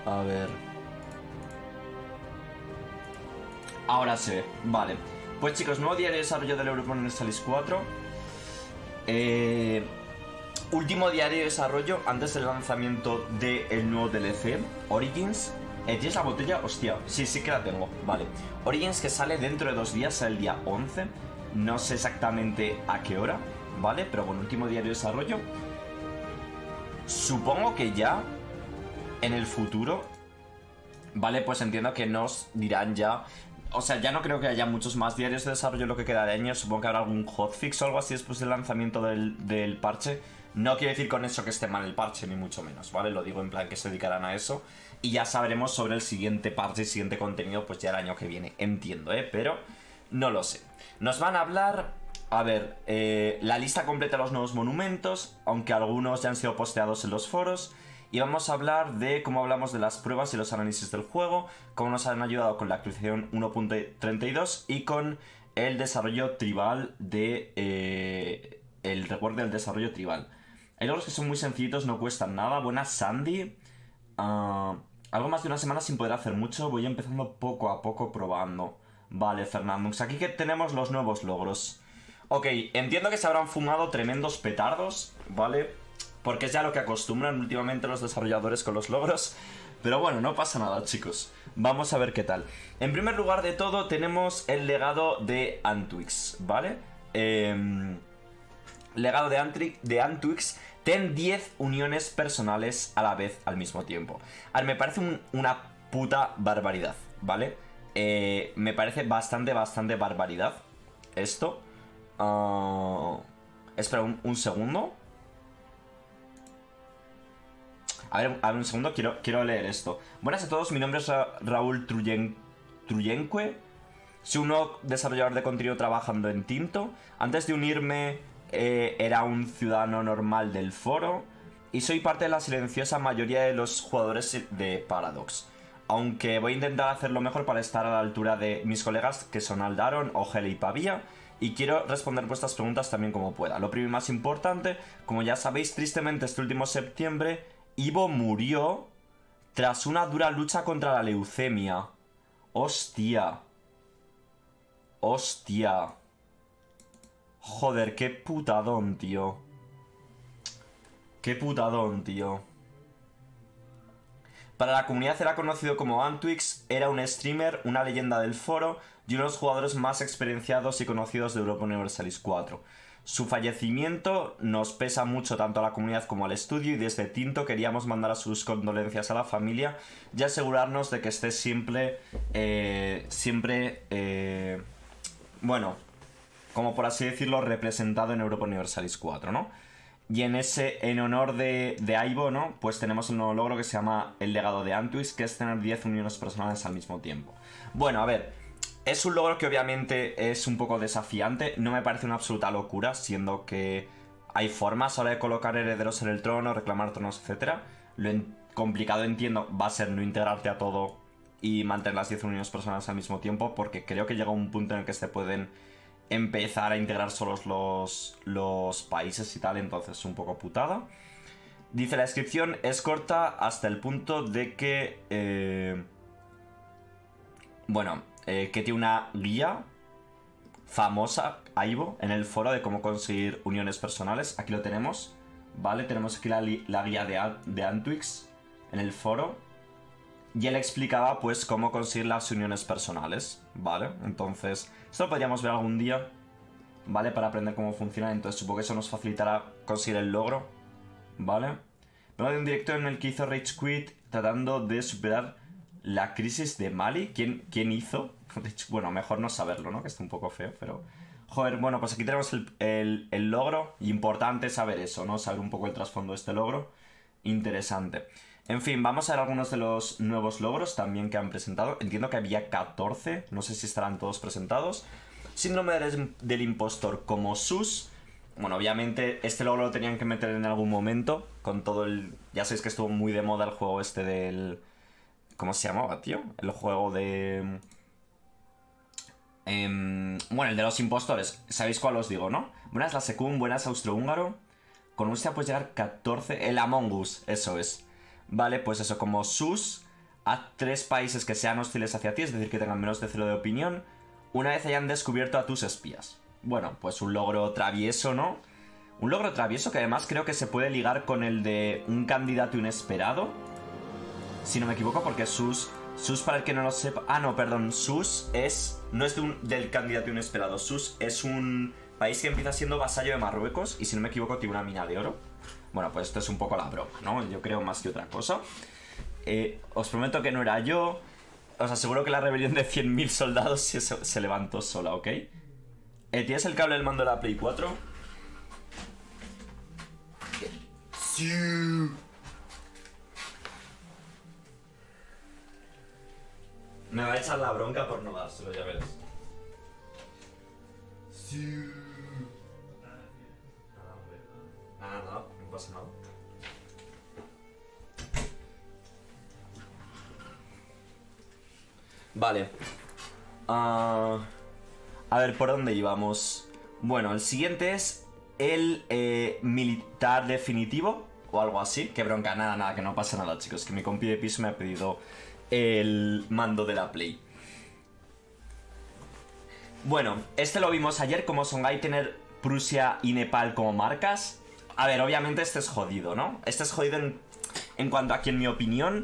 A ver. Ahora se ve, vale. Pues chicos, nuevo diario de desarrollo del Europa Universalis 4. Último diario de desarrollo antes del lanzamiento del nuevo DLC, Origins. ¿Tienes la botella? Hostia, sí que la tengo, vale. Origins, que sale dentro de 2 días, el día 11. No sé exactamente a qué hora, ¿vale? Pero bueno, último diario de desarrollo. Supongo que ya en el futuro, ¿vale? Pues entiendo que nos dirán ya... O sea, ya no creo que haya muchos más diarios de desarrollo en lo que queda de año. Supongo que habrá algún hotfix o algo así después del lanzamiento del parche. No quiero decir con eso que esté mal el parche, ni mucho menos, ¿vale? Lo digo en plan que se dedicarán a eso. Y ya sabremos sobre el siguiente parche y siguiente contenido pues ya el año que viene. Entiendo, pero no lo sé. Nos van a hablar... A ver, la lista completa de los nuevos monumentos, aunque algunos ya han sido posteados en los foros. Y vamos a hablar de cómo hablamos de las pruebas y los análisis del juego, cómo nos han ayudado con la actualización 1.32 y con el desarrollo tribal de... el recuerdo del desarrollo tribal. Hay logros que son muy sencillitos, no cuestan nada. Buenas, Sandy. Algo más de una semana sin poder hacer mucho. Voy empezando poco a poco probando. Vale, Fernando. Aquí que tenemos los nuevos logros. Ok, entiendo que se habrán fumado tremendos petardos, ¿vale? Porque es ya lo que acostumbran últimamente los desarrolladores con los logros. Pero bueno, no pasa nada, chicos. Vamos a ver qué tal. En primer lugar de todo tenemos el legado de Antwix, ¿vale? Legado de Antwix. Ten 10 uniones personales a la vez al mismo tiempo. A ver, me parece una puta barbaridad, ¿vale? Me parece bastante barbaridad esto. Espera un segundo. A ver un segundo, quiero leer esto. Buenas a todos, mi nombre es Raúl Truyenque. Soy un nuevo desarrollador de contenido trabajando en Tinto. Antes de unirme era un ciudadano normal del foro. Y soy parte de la silenciosa mayoría de los jugadores de Paradox. Aunque voy a intentar hacerlo mejor para estar a la altura de mis colegas que son Aldaron, Ogele y Pavía. Y quiero responder vuestras preguntas también como pueda. Lo primero y más importante, como ya sabéis, tristemente este último septiembre Ivo murió tras una dura lucha contra la leucemia. Hostia. Hostia. Joder, qué putadón, tío. Qué putadón, tío. Para la comunidad era conocido como Antwix, era un streamer, una leyenda del foro y uno de los jugadores más experienciados y conocidos de Europa Universalis 4. Su fallecimiento nos pesa mucho tanto a la comunidad como al estudio y desde Tinto queríamos mandar a sus condolencias a la familia y asegurarnos de que esté siempre, bueno, como por así decirlo, representado en Europa Universalis 4, ¿no? Y en honor de Ivo, ¿no? Pues tenemos un nuevo logro que se llama el legado de Antwix, que es tener 10 uniones personales al mismo tiempo. Bueno, a ver, es un logro que obviamente es un poco desafiante, no me parece una absoluta locura, siendo que hay formas ahora de colocar herederos en el trono, reclamar tronos, etc. Lo complicado, entiendo, va a ser no integrarte a todo y mantener las 10 uniones personales al mismo tiempo, porque creo que llega un punto en el que se pueden empezar a integrar solos los países y tal, entonces es un poco putada. Dice la descripción, es corta hasta el punto de que... que tiene una guía famosa, Ivo, en el foro de cómo conseguir uniones personales. Aquí lo tenemos, ¿vale? Tenemos aquí la guía de Antwix en el foro. Y él explicaba, pues, cómo conseguir las uniones personales, ¿vale? Entonces, esto lo podríamos ver algún día, ¿vale? Para aprender cómo funciona. Entonces, supongo que eso nos facilitará conseguir el logro, ¿vale? Pero de un directo en el que hizo Rage Quit tratando de superar la crisis de Mali. ¿Quién hizo? De hecho, bueno, mejor no saberlo, ¿no? Que está un poco feo, pero... Joder, bueno, pues aquí tenemos el logro. Importante saber eso, ¿no? Saber un poco el trasfondo de este logro. Interesante. En fin, vamos a ver algunos de los nuevos logros también que han presentado. Entiendo que había 14, no sé si estarán todos presentados. Síndrome del impostor como sus. Bueno, obviamente este logro lo tenían que meter en algún momento. Con todo el... Ya sabéis que estuvo muy de moda el juego este del... ¿Cómo se llamaba, tío? El juego de... Bueno, el de los impostores. ¿Sabéis cuál os digo, no? Buenas la Secum, buenas Austrohúngaro. Con Rusia puedes llegar 14... El Among Us, eso es. Vale, pues eso, como sus Haz 3 países que sean hostiles hacia ti, es decir, que tengan menos de 0 de opinión, una vez hayan descubierto a tus espías. Bueno, pues un logro travieso, ¿no? Un logro travieso que además creo que se puede ligar con el de un candidato inesperado. Si no me equivoco, porque Sus, para el que no lo sepa... Ah, no, perdón, Sus es... No es del candidato inesperado. Sus es un país que empieza siendo vasallo de Marruecos y si no me equivoco tiene una mina de oro. Bueno, pues esto es un poco la broma, ¿no? Yo creo más que otra cosa. Os prometo que no era yo. Os aseguro que la rebelión de 100.000 soldados se levantó sola, ¿ok? ¿Tienes el cable del mando de la Play 4? Sí. Me va a echar la bronca por no dárselo, ya ves. Sí. Nada, no pasa nada. Vale. A ver, ¿por dónde íbamos? Bueno, el siguiente es el militar definitivo o algo así. Qué bronca, nada, que no pasa nada, chicos. Que mi compi de piso me ha pedido el mando de la Play. Bueno, este lo vimos ayer, como Songhai tener Prusia y Nepal como marcas. A ver, obviamente este es jodido, ¿no? Este es jodido en cuanto a que, en mi opinión,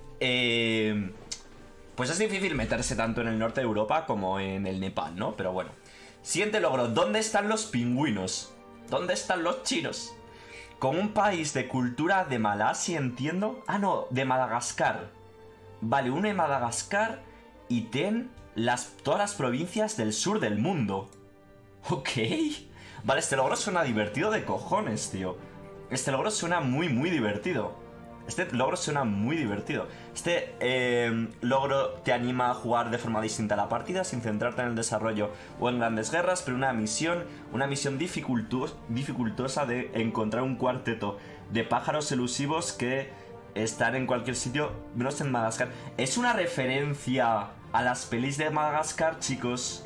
pues es difícil meterse tanto en el norte de Europa como en el Nepal, ¿no? Pero bueno. Siguiente logro. ¿Dónde están los pingüinos? ¿Dónde están los chinos? Con un país de cultura de Malasia, entiendo. Ah, no, de Madagascar. Vale, uno de Madagascar y todas las provincias del sur del mundo. Ok. Vale, este logro suena divertido de cojones, tío. Este logro suena muy divertido. Este logro suena muy divertido. Este logro te anima a jugar de forma distinta a la partida, sin centrarte en el desarrollo o en grandes guerras, pero una misión dificultosa de encontrar un cuarteto de pájaros elusivos que están en cualquier sitio, menos en Madagascar. Es una referencia a las pelis de Madagascar, chicos.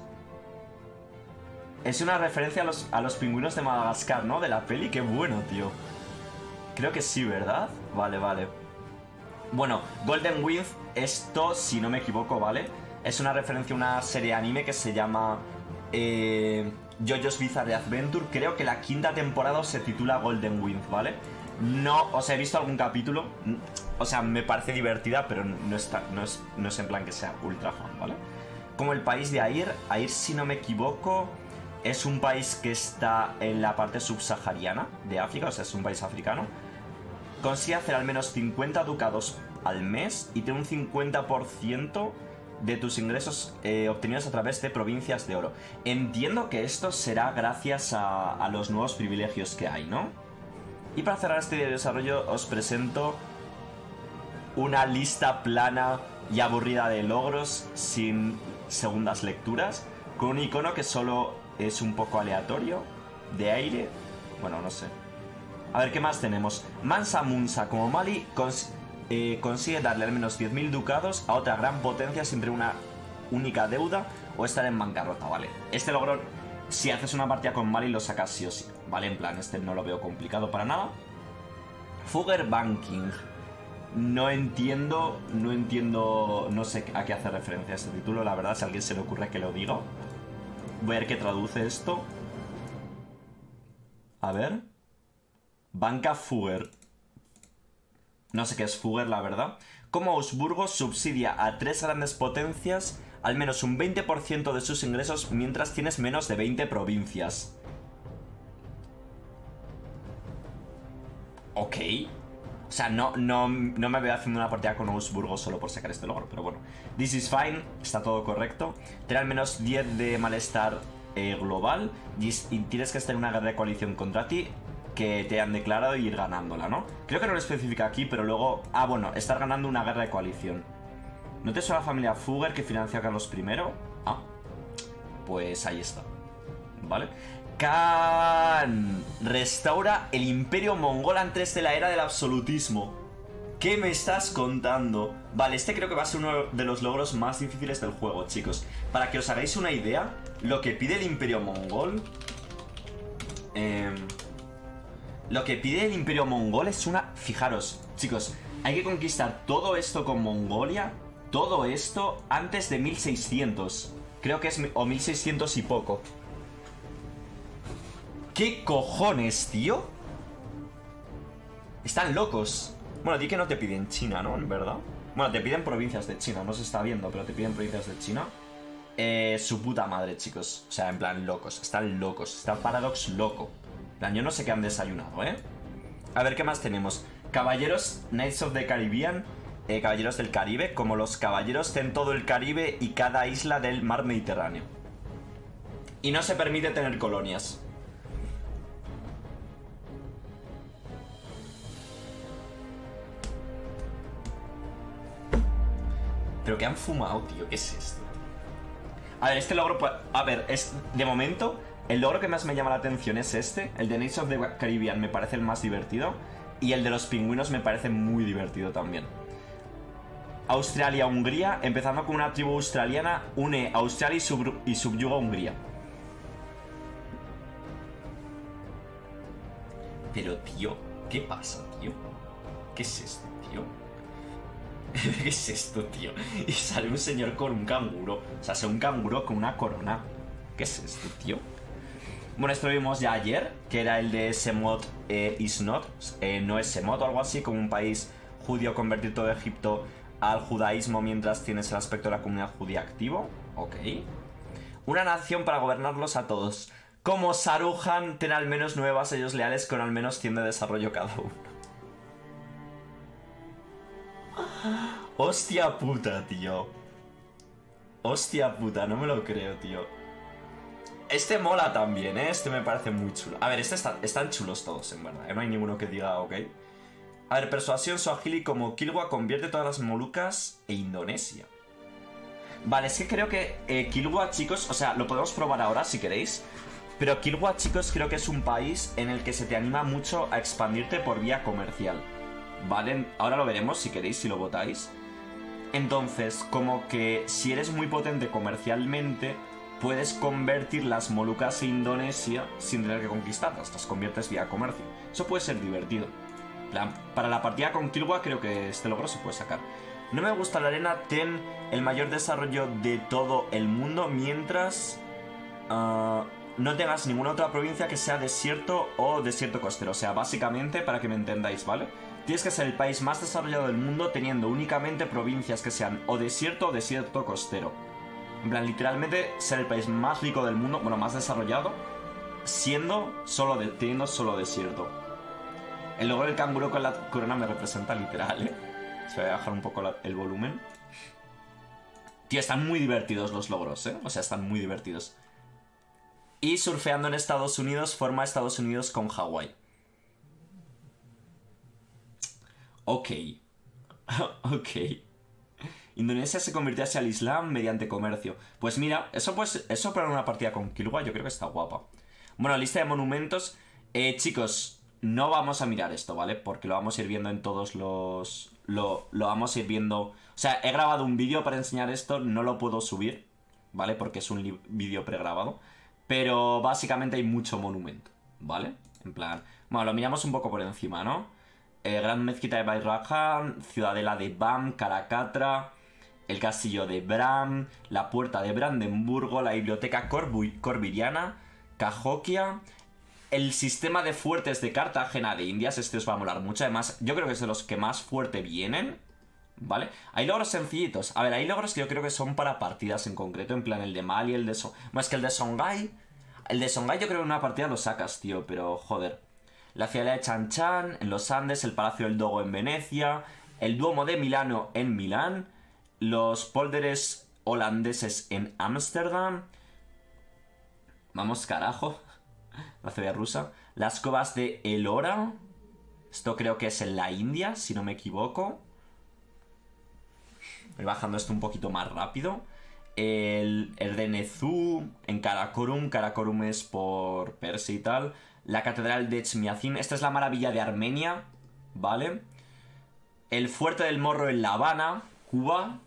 Es una referencia a los pingüinos de Madagascar, ¿no? De la peli, qué bueno, tío. Creo que sí, ¿verdad? Vale. Bueno, Golden Wind, esto, si no me equivoco, ¿vale? Es una referencia a una serie de anime que se llama JoJo's Bizarre Adventure. Creo que la 5ª temporada se titula Golden Wind, ¿vale? No, o sea, he visto algún capítulo. O sea, me parece divertida, pero no es en plan que sea ultra fan, ¿vale? Como el país de Air, si no me equivoco, es un país que está en la parte subsahariana de África, o sea, es un país africano. Consigue hacer al menos 50 ducados al mes y tiene un 50% de tus ingresos obtenidos a través de provincias de oro. Entiendo que esto será gracias a los nuevos privilegios que hay, ¿no? Y para cerrar este día de desarrollo os presento una lista plana y aburrida de logros sin segundas lecturas, con un icono que solo es un poco aleatorio, de aire. Bueno, no sé. A ver, ¿qué más tenemos? Mansa Musa, como Mali, consigue darle al menos 10.000 ducados a otra gran potencia sin tener una única deuda o estar en bancarrota, ¿vale? Este logro, si haces una partida con Mali, lo sacas sí o sí, ¿vale? En plan, este no lo veo complicado para nada. Fugger Banking. No entiendo, no sé a qué hace referencia este título, la verdad, si a alguien se le ocurre que lo diga. Voy a ver qué traduce esto. A ver. Banca Fugger. No sé qué es Fugger, la verdad. Como Augsburgo subsidia a 3 grandes potencias al menos un 20% de sus ingresos mientras tienes menos de 20 provincias. Ok. O sea, no me veo haciendo una partida con Augsburgo solo por sacar este logro, pero bueno. This is fine, está todo correcto. Tener al menos 10 de malestar global y tienes que estar en una guerra de coalición contra ti que te han declarado y ir ganándola, ¿no? Creo que no lo especifica aquí, pero luego... Ah, bueno, estar ganando una guerra de coalición. ¿No te suena la familia Fugger que financió a Carlos I? Ah, pues ahí está. ¿Vale? Khan restaura el imperio mongol antes de la era del absolutismo. ¿Qué me estás contando? Vale, este creo que va a ser uno de los logros más difíciles del juego, chicos. Para que os hagáis una idea, lo que pide el imperio mongol... Lo que pide el imperio mongol es una... Fijaros, chicos, Hay que conquistar todo esto con Mongolia. Todo esto antes de 1600. Creo que es... o 1600 y poco. ¿Qué cojones, tío? Están locos. Bueno, di que no te piden China, ¿no? En verdad. Bueno, te piden provincias de China. No se está viendo, pero te piden provincias de China. Su puta madre, chicos. O sea, en plan, locos. Están locos. Está Paradox loco. En plan, yo no sé qué han desayunado, ¿eh? A ver, ¿qué más tenemos? Caballeros, Knights of the Caribbean. Caballeros del Caribe. Como los caballeros en todo el Caribe y cada isla del mar Mediterráneo. Y no se permite tener colonias. ¿Pero qué han fumado, tío? ¿Qué es esto? A ver, este logro... A ver, es de momento, el logro que más me llama la atención es este. El de Knights of the Caribbean me parece el más divertido. Y el de los pingüinos me parece muy divertido también. Australia-Hungría, empezando con una tribu australiana, une Australia y subyuga a Hungría. Pero, tío, ¿qué pasa, tío? ¿Qué es esto, tío? ¿Qué es esto, tío? Y sale un señor con un canguro. O sea, un canguro con una corona. ¿Qué es esto, tío? Bueno, esto lo vimos ya ayer, que era el de Semot is not. No es Semot o algo así, como un país judío convertir todo Egipto al judaísmo mientras tienes el aspecto de la comunidad judía activo. Ok. Una nación para gobernarlos a todos. Como Saruhan, ten al menos 9 vasallos leales con al menos 100 de desarrollo cada uno. Hostia puta, tío. Hostia puta, no me lo creo, tío. Este mola también, ¿eh? Este me parece muy chulo. A ver, están chulos todos, en verdad, ¿eh? No hay ninguno que diga, ok. A ver, persuasión, Swahili como Kilwa convierte todas las Molucas e Indonesia. Vale, es que creo que Kilwa, chicos, o sea, lo podemos probar ahora si queréis. Pero Kilwa, chicos, creo que es un país en el que se te anima mucho a expandirte por vía comercial. Vale, ahora lo veremos si queréis, si lo votáis. Entonces, como que si eres muy potente comercialmente, puedes convertir las Molucas e Indonesia sin tener que conquistarlas. Las conviertes vía comercio. Eso puede ser divertido. Para la partida con Kilwa creo que este logro se puede sacar. No me gusta la arena, ten el mayor desarrollo de todo el mundo mientras no tengas ninguna otra provincia que sea desierto o desierto costero. O sea, básicamente, para que me entendáis, ¿vale? Tienes que ser el país más desarrollado del mundo teniendo únicamente provincias que sean o desierto costero. En plan, literalmente ser el país más rico del mundo, bueno, más desarrollado, teniendo solo desierto. El logro del canguro con la corona me representa literal, ¿eh? Se voy a bajar un poco el volumen. Tío, están muy divertidos los logros, ¿eh? O sea, están muy divertidos. Y surfeando en Estados Unidos, forma Estados Unidos con Hawái. Ok. Ok. Indonesia se convirtió hacia el Islam mediante comercio. Pues mira, eso para una partida con Kilwa yo creo que está guapa. Bueno, lista de monumentos. Chicos, no vamos a mirar esto, ¿vale? Porque lo vamos a ir viendo en todos los... Lo vamos a ir viendo... O sea, he grabado un vídeo para enseñar esto, no lo puedo subir, ¿vale? Porque es un vídeo pregrabado. Pero básicamente hay mucho monumento, ¿vale? En plan... Bueno, lo miramos un poco por encima, ¿no? Gran Mezquita de Bayraqan, Ciudadela de Bam, Caracatra, el Castillo de Bram, la Puerta de Brandenburgo, la Biblioteca Corbiriana, Cahokia, el sistema de fuertes de Cartagena de Indias. Este os va a molar mucho, además yo creo que es de los que más fuerte vienen, ¿vale? Hay logros sencillitos, a ver, hay logros que yo creo que son para partidas en concreto, en plan el de Mali, el de... Bueno, es que el de Songhai yo creo que en una partida lo sacas, tío, pero joder. La ciudad de Chan Chan en los Andes, el Palacio del Dogo en Venecia, el Duomo de Milano en Milán, los pólderes holandeses en Ámsterdam. Vamos, carajo. La ciudad rusa. Las cuevas de Ellora. Esto creo que es en la India, si no me equivoco. Voy bajando esto un poquito más rápido. El de Nezu en Karakorum. Karakorum es por Persia y tal. La catedral de Chmiazin. Esta es la maravilla de Armenia, ¿vale? El fuerte del Morro en La Habana, Cuba.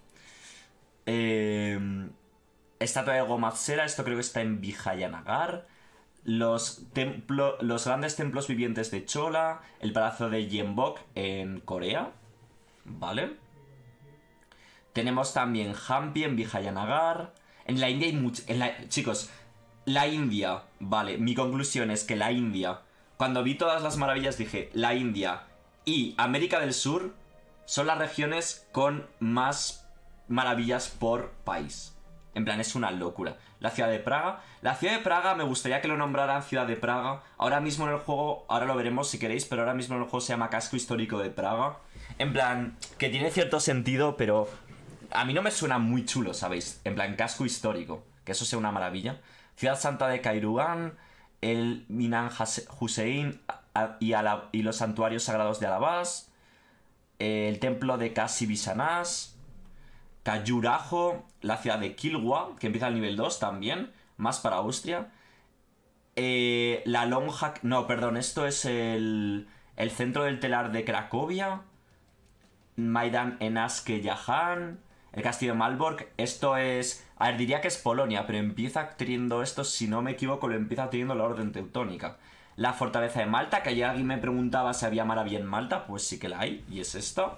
Estatua de Gomatsera. Esto creo que está en Vijayanagar. Los grandes templos vivientes de Chola. El palacio de Gyeongbok en Corea. ¿vale? Tenemos también Hampi en Vijayanagar. En la India hay mucho... Chicos, la India, vale, mi conclusión es que la India... Cuando vi todas las maravillas dije, la India y América del Sur son las regiones con más maravillas por país. En plan, es una locura. La ciudad de Praga. La ciudad de Praga me gustaría que lo nombraran ciudad de Praga. Ahora mismo en el juego, ahora lo veremos si queréis, pero ahora mismo en el juego se llama Casco Histórico de Praga. En plan, que tiene cierto sentido, pero a mí no me suena muy chulo, ¿sabéis? En plan, Casco Histórico. Que eso sea una maravilla. Ciudad Santa de Kairougan, el Minan Hussein y los santuarios sagrados de Alabás, el templo de Kasi Bisanas, Khajuraho, la ciudad de Kilwa, que empieza al nivel 2 también, más para Austria, la lonja... No, perdón, esto es el centro del telar de Cracovia, Maidan Enaske Jahan, el castillo de Malbork. Esto es... A ver, diría que es Polonia, pero empieza teniendo esto, si no me equivoco, lo empieza teniendo la Orden Teutónica. La fortaleza de Malta, que ayer alguien me preguntaba si había maravilla en Malta, pues sí que la hay, y es esta.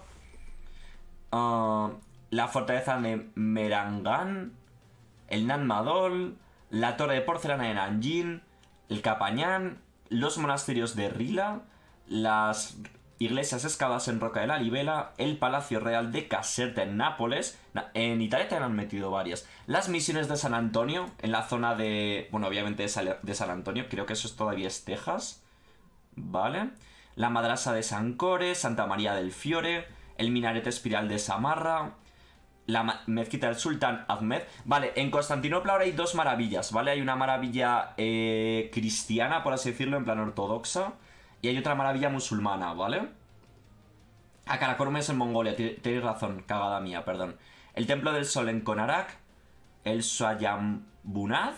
La fortaleza de Merangan, el Nan Madol, la torre de porcelana de Nanjing, el Capañán, los monasterios de Rila, las iglesias excavadas en roca de la Libela, el palacio real de Caserta en Nápoles. En Italia te han metido varias. Las misiones de San Antonio, en la zona de... Bueno, obviamente de San Antonio, creo que eso todavía es Texas. Vale. La madrasa de San Core, Santa María del Fiore, el minarete espiral de Samarra, la mezquita del Sultán Ahmed. Vale, en Constantinopla ahora hay dos maravillas, ¿vale? Hay una maravilla cristiana, por así decirlo, en plan ortodoxa, y hay otra maravilla musulmana, ¿vale? Karakorum es en Mongolia, tenéis razón, cagada mía, perdón. El Templo del Sol en Konarak, el Swayambunaz,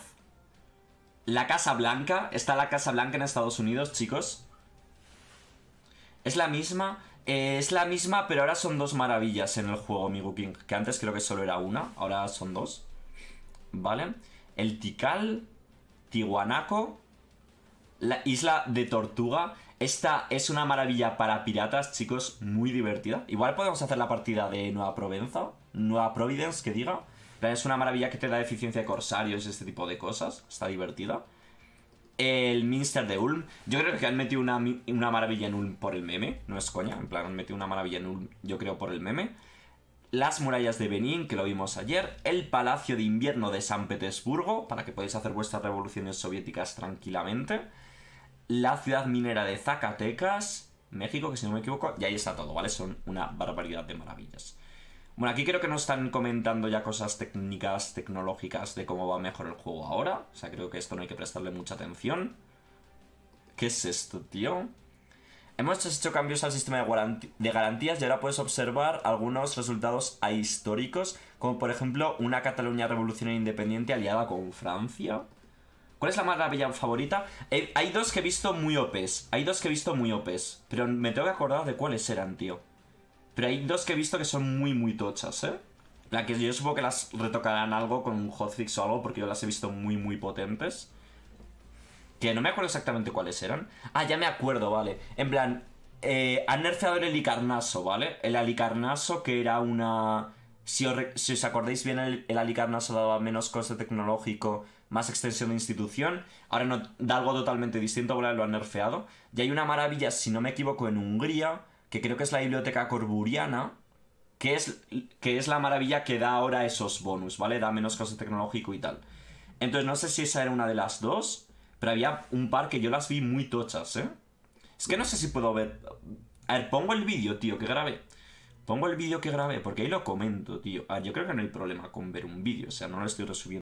la Casa Blanca. Está la Casa Blanca en Estados Unidos, chicos. Es la misma, pero ahora son dos maravillas en el juego, Migu King. Que antes creo que solo era una, ahora son dos. ¿Vale? El Tikal, Tiwanaku, la isla de Tortuga. Esta es una maravilla para piratas, chicos, muy divertida. Igual podemos hacer la partida de Nueva Providence, que diga. Es una maravilla que te da eficiencia de corsarios y este tipo de cosas. Está divertida. El Minster de Ulm. Yo creo que han metido una maravilla en Ulm por el meme. No es coña, en plan, han metido una maravilla en Ulm, yo creo, por el meme. Las murallas de Benín, que lo vimos ayer. El Palacio de Invierno de San Petersburgo, para que podáis hacer vuestras revoluciones soviéticas tranquilamente. La ciudad minera de Zacatecas, México, que si no me equivoco, y ahí está todo, ¿vale? Son una barbaridad de maravillas. Bueno, aquí creo que nos están comentando ya cosas técnicas, tecnológicas de cómo va mejor el juego ahora. O sea, creo que esto no hay que prestarle mucha atención. ¿Qué es esto, tío? Hemos hecho cambios al sistema de garantías y ahora puedes observar algunos resultados ahistóricos, como por ejemplo una Cataluña revolucionaria independiente aliada con Francia. ¿Cuál es la maravilla favorita? Hay dos que he visto muy OPs. Pero me tengo que acordar de cuáles eran, tío. Pero hay dos que he visto que son muy, muy tochas, ¿eh? La que yo supongo que las retocarán algo con un hotfix o algo, porque yo las he visto muy, muy potentes. Que no me acuerdo exactamente cuáles eran. Ah, ya me acuerdo, vale. En plan, han nerfeado el Halicarnaso, ¿vale? El Halicarnaso, que era una... Si os acordáis bien, el Halicarnaso daba menos coste tecnológico, más extensión de institución. Ahora no, da algo totalmente distinto, ¿vale? Lo han nerfeado. Y hay una maravilla, si no me equivoco, en Hungría, que creo que es la biblioteca corburiana, que es la maravilla que da ahora esos bonus, ¿vale? Da menos coste tecnológico y tal. Entonces no sé si esa era una de las dos, pero había un par que yo las vi muy tochas, ¿eh? Es que no sé si puedo ver... A ver, pongo el vídeo, tío, que grabé. Porque ahí lo comento, tío. A ver, yo creo que no hay problema con ver un vídeo, o sea, no lo estoy resubiendo.